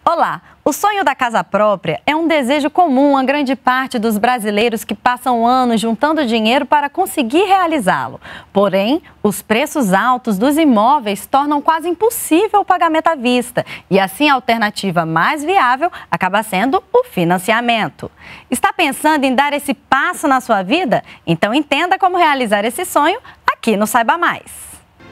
Olá! O sonho da casa própria é um desejo comum a grande parte dos brasileiros que passam anos juntando dinheiro para conseguir realizá-lo. Porém, os preços altos dos imóveis tornam quase impossível o pagamento à vista e assim a alternativa mais viável acaba sendo o financiamento. Está pensando em dar esse passo na sua vida? Então entenda como realizar esse sonho aqui no Saiba Mais.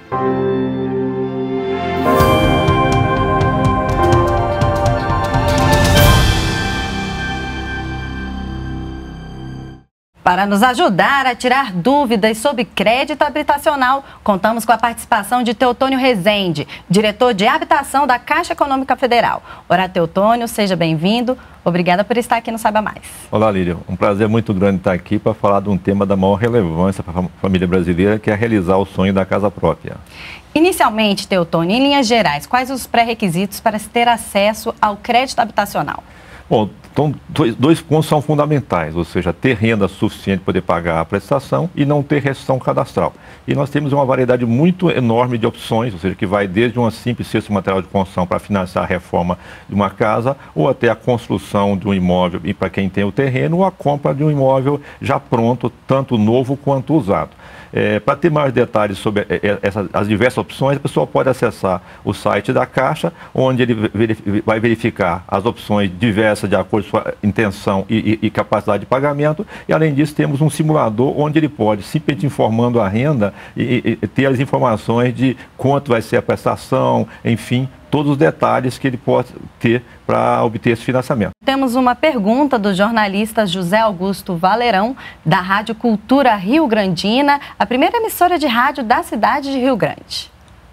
Para nos ajudar a tirar dúvidas sobre crédito habitacional, contamos com a participação de Teotônio Rezende, diretor de habitação da Caixa Econômica Federal. Olá, Teotônio, seja bem-vindo. Obrigada por estar aqui no Saiba Mais. Olá, Lília. Um prazer muito grande estar aqui para falar de um tema da maior relevância para a família brasileira, que é realizar o sonho da casa própria. Inicialmente, Teotônio, em linhas gerais, quais os pré-requisitos para se ter acesso ao crédito habitacional? Bom, então, dois pontos são fundamentais, ou seja, ter renda suficiente para poder pagar a prestação e não ter restrição cadastral. E nós temos uma variedade muito enorme de opções, ou seja, que vai desde uma simples cesta de material de construção para financiar a reforma de uma casa, ou até a construção de um imóvel e para quem tem o terreno, ou a compra de um imóvel já pronto, tanto novo quanto usado. Para ter mais detalhes sobre as diversas opções, a pessoa pode acessar o site da Caixa, onde ele vai verificar as opções diversas de acordo com sua intenção e capacidade de pagamento. E, além disso, temos um simulador onde ele pode, simplesmente informando a renda, e ter as informações de quanto vai ser a prestação, enfim, todos os detalhes que ele pode ter para obter esse financiamento. Temos uma pergunta do jornalista José Augusto Valerão, da Rádio Cultura Rio Grandina, a primeira emissora de rádio da cidade de Rio Grande.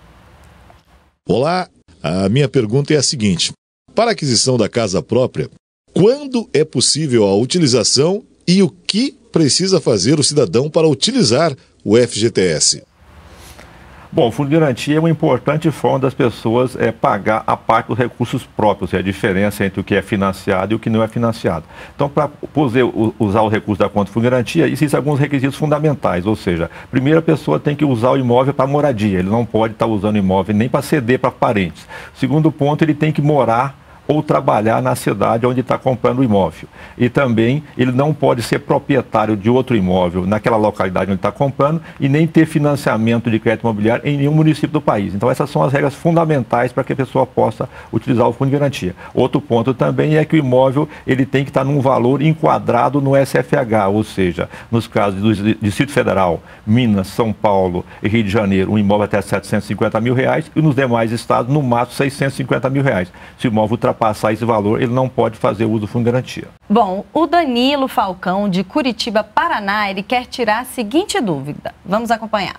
Olá, a minha pergunta é a seguinte: para a aquisição da casa própria, quando é possível a utilização e o que precisa fazer o cidadão para utilizar o FGTS? Bom, o Fundo de Garantia é uma importante forma das pessoas pagar a parte dos recursos próprios, a diferença entre o que é financiado e o que não é financiado. Então, para poder usar o recurso da conta de Fundo de Garantia, existem alguns requisitos fundamentais, ou seja, primeiro a pessoa tem que usar o imóvel para moradia, ele não pode estar usando o imóvel nem para ceder para parentes. Segundo ponto, ele tem que morar ou trabalhar na cidade onde está comprando o imóvel. E também ele não pode ser proprietário de outro imóvel naquela localidade onde está comprando e nem ter financiamento de crédito imobiliário em nenhum município do país. Então essas são as regras fundamentais para que a pessoa possa utilizar o Fundo de Garantia. Outro ponto também é que o imóvel ele tem que estar num valor enquadrado no SFH, ou seja, nos casos do Distrito Federal, Minas, São Paulo e Rio de Janeiro, um imóvel até R$750 mil e nos demais estados no máximo R$650 mil. Se o imóvel passar esse valor, ele não pode fazer uso do Fundo de Garantia. Bom, o Danilo Falcão, de Curitiba, Paraná, ele quer tirar a seguinte dúvida. Vamos acompanhar.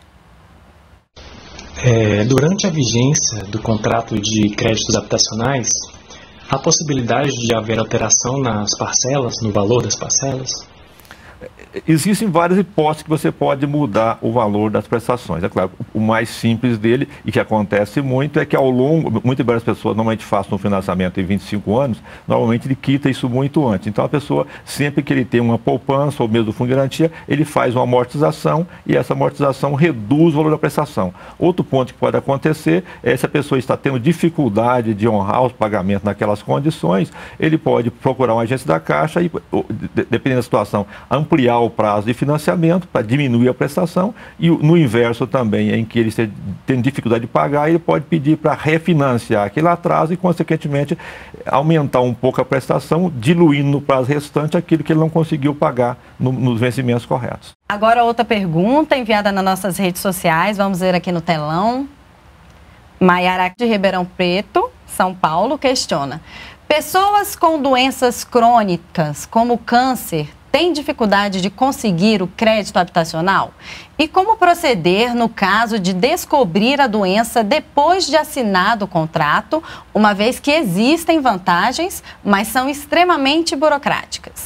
Durante a vigência do contrato de créditos habitacionais, há possibilidade de haver alteração nas parcelas, no valor das parcelas? Existem várias hipóteses que você pode mudar o valor das prestações. É claro, o mais simples dele, e que acontece muito, é que ao longo, muitas das pessoas normalmente fazem um financiamento em 25 anos, normalmente ele quita isso muito antes. Então a pessoa, sempre que ele tem uma poupança ou mesmo do Fundo de Garantia, ele faz uma amortização e essa amortização reduz o valor da prestação. Outro ponto que pode acontecer é se a pessoa está tendo dificuldade de honrar os pagamentos naquelas condições, ele pode procurar uma agência da Caixa e, dependendo da situação, ampliar o prazo de financiamento para diminuir a prestação e no inverso também, em que ele tem dificuldade de pagar, ele pode pedir para refinanciar aquele atraso e, consequentemente, aumentar um pouco a prestação, diluindo no prazo restante aquilo que ele não conseguiu pagar nos vencimentos corretos. Agora outra pergunta enviada nas nossas redes sociais, vamos ver aqui no telão. Maiara de Ribeirão Preto, São Paulo, questiona: pessoas com doenças crônicas, como câncer, tem dificuldade de conseguir o crédito habitacional? E como proceder no caso de descobrir a doença depois de assinado o contrato, uma vez que existem vantagens, mas são extremamente burocráticas?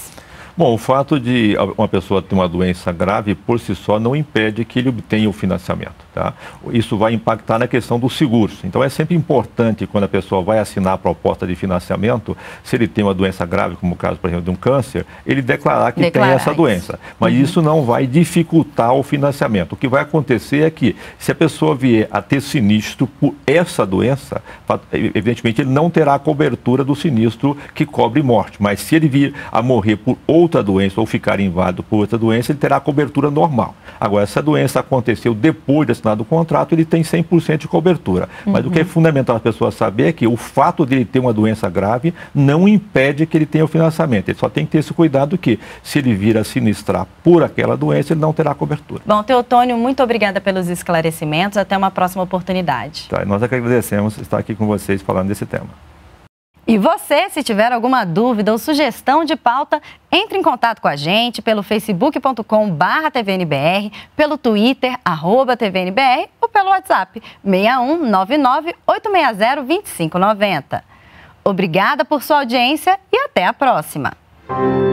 Bom, o fato de uma pessoa ter uma doença grave por si só não impede que ele obtenha o financiamento, tá? Isso vai impactar na questão dos seguros. Então é sempre importante, quando a pessoa vai assinar a proposta de financiamento, se ele tem uma doença grave, como o caso, por exemplo, de um câncer, ele declarar que tem essa doença. Mas isso não vai dificultar o financiamento. O que vai acontecer é que, se a pessoa vier a ter sinistro por essa doença, evidentemente ele não terá a cobertura do sinistro que cobre morte. Mas se ele vir a morrer por outra doença ou ficar inválido por outra doença, ele terá a cobertura normal. Agora, se a doença aconteceu depois de assinado o contrato, ele tem 100% de cobertura. Mas o que é fundamental a pessoa saber é que o fato de ele ter uma doença grave não impede que ele tenha o financiamento. Ele só tem que ter esse cuidado que, se ele vir a sinistrar por aquela doença, ele não terá cobertura. Bom, Teotônio, muito obrigada pelos esclarecimentos. Até uma próxima oportunidade. Tá, nós é que agradecemos estar aqui com vocês falando desse tema. E você, se tiver alguma dúvida ou sugestão de pauta, entre em contato com a gente pelo facebook.com/tvnbr, pelo Twitter, @tvnbr, ou pelo WhatsApp 6199-860-2590. Obrigada por sua audiência e até a próxima.